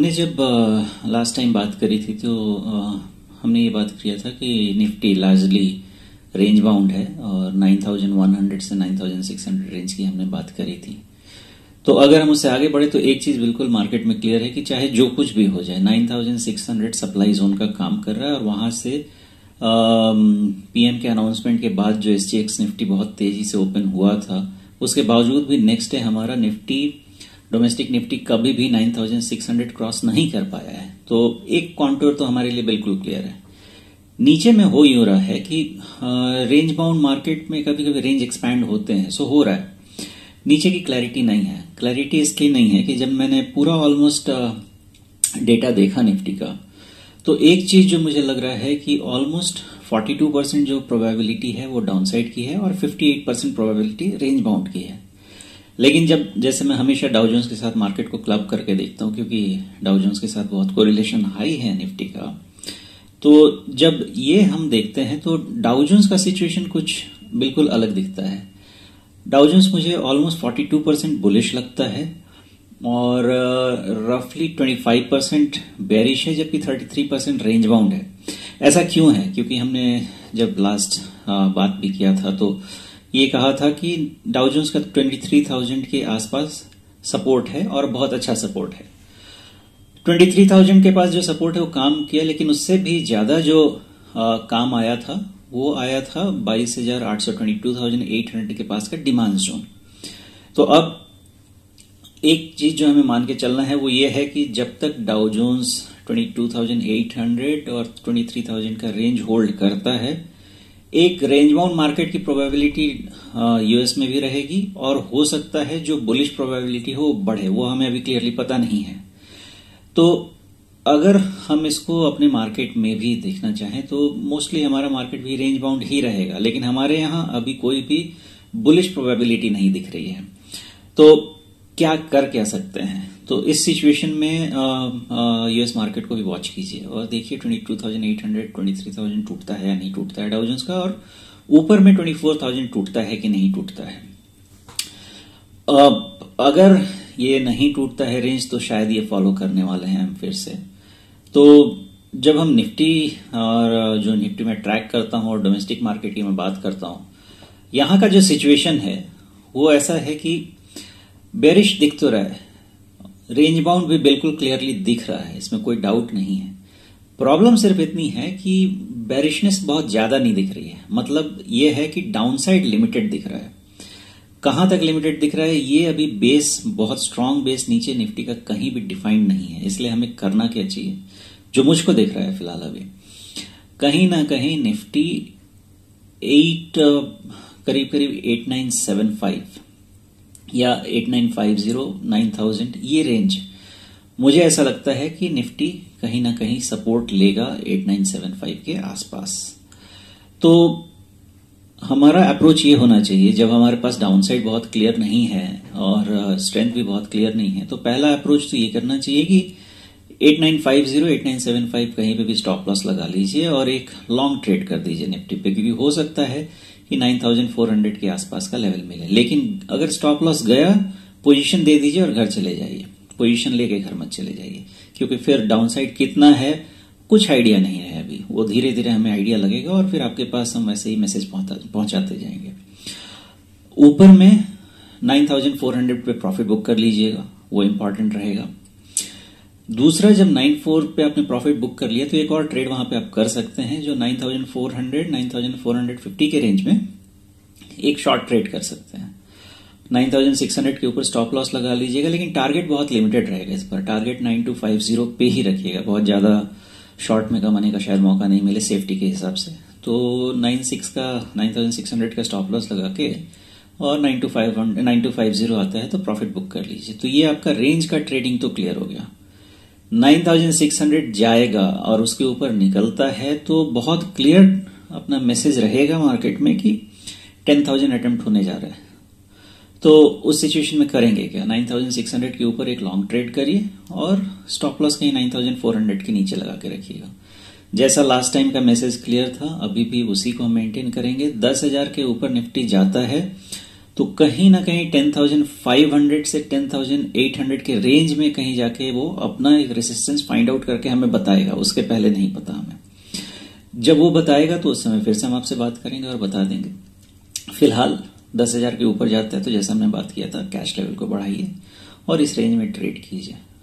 हमने जब last time बात करी थी तो हमने ये बात किया था कि निफ्टी लार्जली रेंज बाउंड है और 9100 से 9600 रेंज की हमने बात करी थी। तो अगर हम उससे आगे बढ़े तो एक चीज बिल्कुल मार्केट में क्लियर है कि चाहे जो कुछ भी हो जाए 9600 सप्लाई जोन का काम कर रहा है और वहां से पीएम के अनाउंसमेंट के बाद जो एसजीएक्स निफ्टी बहुत तेजी से ओपन हुआ था उसके बावजूद भी नेक्स्ट डे हमारा निफ्टी डोमेस्टिक निफ्टी कभी भी 9600 क्रॉस नहीं कर पाया है। तो एक कॉन्टूर तो हमारे लिए बिल्कुल क्लियर है। नीचे में हो यूं रहा है कि रेंज बाउंड मार्केट में कभी कभी रेंज एक्सपैंड होते हैं, सो हो रहा है। नीचे की क्लैरिटी नहीं है। क्लैरिटी इसलिए नहीं है कि जब मैंने पूरा ऑलमोस्ट डेटा देखा निफ्टी का तो एक चीज जो मुझे लग रहा है कि ऑलमोस्ट 42% जो प्रोबेबिलिटी है वो डाउनसाइड की है और 58% प्रोबेबिलिटी रेंज बाउंड की है। लेकिन जब जैसे मैं हमेशा डाउ जोन्स के साथ मार्केट को क्लब करके देखता हूं क्योंकि डाउ जोन्स के साथ बहुत कोरिलेशन हाई है निफ्टी का, तो जब ये हम देखते हैं तो डाउ जोन्स का सिचुएशन कुछ बिल्कुल अलग दिखता है। डाउ जोन्स मुझे ऑलमोस्ट 42% बुलिश लगता है और रफली 25% बेरिश है जबकि 33% रेंज बाउंड है। ऐसा क्यों है? क्योंकि हमने जब लास्ट बात भी किया था तो ये कहा था कि डाउ जोन्स का 23,000 के आसपास सपोर्ट है और बहुत अच्छा सपोर्ट है। 23,000 के पास जो सपोर्ट है वो काम किया, लेकिन उससे भी ज्यादा जो काम आया था वो आया था 22,800 के पास का डिमांड जोन। तो अब एक चीज जो हमें मान के चलना है वो ये है कि जब तक डाउ जोन्स 22,800 और 23,000 का रेंज होल्ड करता है, एक रेंज बाउंड मार्केट की प्रोबेबिलिटी यूएस में भी रहेगी और हो सकता है जो बुलिश प्रोबेबिलिटी हो वो बढ़े, वो हमें अभी क्लियरली पता नहीं है। तो अगर हम इसको अपने मार्केट में भी देखना चाहें तो मोस्टली हमारा मार्केट भी रेंज बाउंड ही रहेगा, लेकिन हमारे यहां अभी कोई भी बुलिश प्रोबेबिलिटी नहीं दिख रही है। तो क्या सकते हैं? तो इस सिचुएशन में यूएस मार्केट को भी वॉच कीजिए और देखिए 22,800 23,000 टूटता है या नहीं टूटता है डाउ जोन्स का, और ऊपर में 24,000 टूटता है कि नहीं टूटता है। अगर ये नहीं टूटता है रेंज तो शायद ये फॉलो करने वाले हैं हम फिर से। तो जब हम निफ्टी और जो निफ्टी में ट्रैक करता हूं और डोमेस्टिक मार्केट की मैं बात करता हूं, यहां का जो सिचुएशन है वो ऐसा है कि बेरिश दिख तो रहा है, रेंज बाउंड भी बिल्कुल क्लियरली दिख रहा है, इसमें कोई डाउट नहीं है। प्रॉब्लम सिर्फ इतनी है कि बेरिशनेस बहुत ज्यादा नहीं दिख रही है। मतलब ये है कि डाउनसाइड लिमिटेड दिख रहा है। कहां तक लिमिटेड दिख रहा है ये अभी बेस, बहुत स्ट्रांग बेस नीचे निफ्टी का कहीं भी डिफाइंड नहीं है। इसलिए हमें करना क्या चाहिए, जो मुझको दिख रहा है फिलहाल अभी कहीं ना कहीं निफ्टी करीब 8975 या 8950 9000 ये रेंज, मुझे ऐसा लगता है कि निफ्टी कहीं ना कहीं सपोर्ट लेगा 8975 के आसपास। तो हमारा अप्रोच ये होना चाहिए, जब हमारे पास डाउनसाइड बहुत क्लियर नहीं है और स्ट्रेंथ भी बहुत क्लियर नहीं है, तो पहला अप्रोच तो ये करना चाहिए कि 8950 8975 कहीं पे भी स्टॉप लॉस लगा लीजिए और एक लॉन्ग ट्रेड कर दीजिए निफ्टी पे, क्योंकि हो सकता है कि 9400 के आसपास का लेवल मिले। लेकिन अगर स्टॉप लॉस गया, पोजीशन दे दीजिए और घर चले जाइए। पोजीशन लेके घर मत चले जाइए, क्योंकि फिर डाउनसाइड कितना है कुछ आइडिया नहीं है अभी। वो धीरे धीरे हमें आइडिया लगेगा और फिर आपके पास हम ऐसे ही मैसेज पहुंचाते जाएंगे। ऊपर में 9400 पे प्रॉफिट बुक कर लीजिएगा, वो इंपॉर्टेंट रहेगा। दूसरा, जब 94 पे आपने प्रॉफिट बुक कर लिया तो एक और ट्रेड वहां पे आप कर सकते हैं, जो 9400 9450 के रेंज में एक शॉर्ट ट्रेड कर सकते हैं। 9600 के ऊपर स्टॉप लॉस लगा लीजिएगा, लेकिन टारगेट बहुत लिमिटेड रहेगा इस पर। टारगेट 9250 पे ही रखिएगा, बहुत ज्यादा शॉर्ट में कमाने का शायद मौका नहीं मिले सेफ्टी के हिसाब से। तो 9600 का स्टॉप लॉस लगा के और 9250 आता है तो प्रॉफिट बुक कर लीजिए। तो ये आपका रेंज का ट्रेडिंग तो क्लियर हो गया। 9600 जाएगा और उसके ऊपर निकलता है तो बहुत क्लियर अपना मैसेज रहेगा मार्केट में कि 10,000 अटेम्प्ट होने जा रहा है। तो उस सिचुएशन में करेंगे क्या, 9600 के ऊपर एक लॉन्ग ट्रेड करिए और स्टॉप लॉस कहीं 9400 के नीचे लगा के रखिएगा। जैसा लास्ट टाइम का मैसेज क्लियर था, अभी भी उसी को हम मेंटेन करेंगे। 10,000 के ऊपर निफ्टी जाता है तो कहीं ना कहीं 10,500 से 10,800 के रेंज में कहीं जाके वो अपना एक रेसिस्टेंस फाइंड आउट करके हमें बताएगा, उसके पहले नहीं पता हमें। जब वो बताएगा तो उस समय फिर से हम आपसे बात करेंगे और बता देंगे। फिलहाल 10,000 के ऊपर जाता है तो जैसा हमने बात किया था, कैश लेवल को बढ़ाइए और इस रेंज में ट्रेड कीजिए।